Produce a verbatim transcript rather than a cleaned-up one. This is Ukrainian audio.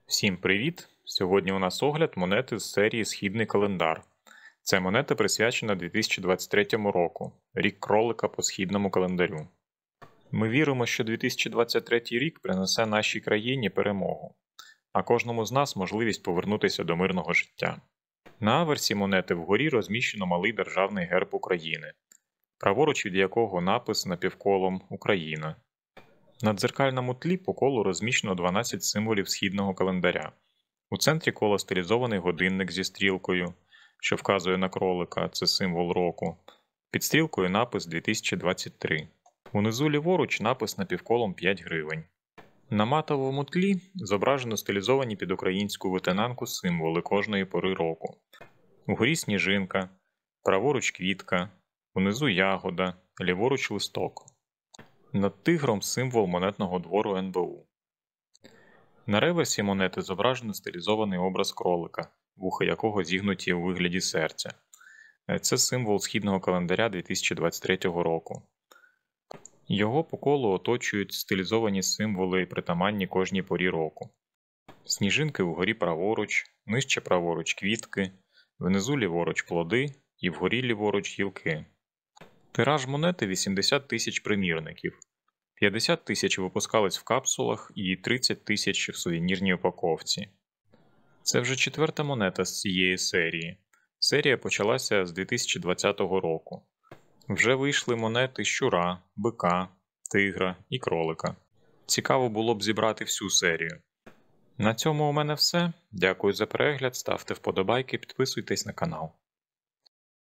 Всім привіт! Сьогодні у нас огляд монети з серії Східний календар. Ця монета присвячена дві тисячі двадцять третьому року, рік кролика по східному календарю. Ми віримо, що дві тисячі двадцять третій рік принесе нашій країні перемогу, а кожному з нас можливість повернутися до мирного життя. На аверсі монети вгорі розміщено малий державний герб України, праворуч від якого напис напівколом «Україна». На дзеркальному тлі по колу розміщено дванадцять символів східного календаря. У центрі кола стилізований годинник зі стрілкою, що вказує на кролика, це символ року. Під стрілкою напис дві тисячі двадцять три. Унизу ліворуч напис напівколом п'ять гривень. На матовому тлі зображено стилізовані під українську витинанку символи кожної пори року. Угорі сніжинка, праворуч квітка, унизу ягода, ліворуч листок. Над тигром символ монетного двору ен бе у. На реверсі монети зображено стилізований образ кролика, вуха якого зігнуті у вигляді серця. Це символ східного календаря дві тисячі двадцять третього року. Його по колу оточують стилізовані символи, притаманні кожній порі року. Сніжинки вгорі праворуч, нижче праворуч квітки, внизу ліворуч плоди і вгорі ліворуч гілки. Тираж монети – вісімдесят тисяч примірників. п'ятдесят тисяч випускались в капсулах і тридцять тисяч в сувенірній упаковці. Це вже четверта монета з цієї серії. Серія почалася з дві тисячі двадцятого року. Вже вийшли монети щура, бика, тигра і кролика. Цікаво було б зібрати всю серію. На цьому у мене все. Дякую за перегляд, ставте вподобайки, підписуйтесь на канал.